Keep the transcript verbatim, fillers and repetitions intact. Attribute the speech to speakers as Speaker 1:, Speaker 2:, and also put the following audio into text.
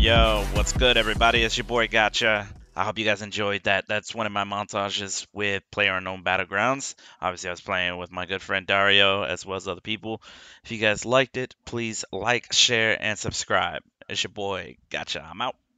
Speaker 1: Yo, what's good, everybody? It's your boy Gotcha. I hope you guys enjoyed that. That's one of my montages with PlayerUnknown Battlegrounds. Obviously, I was playing with my good friend Dario as well as other people. If you guys liked it, please like, share, and subscribe. It's your boy Gotcha. I'm out.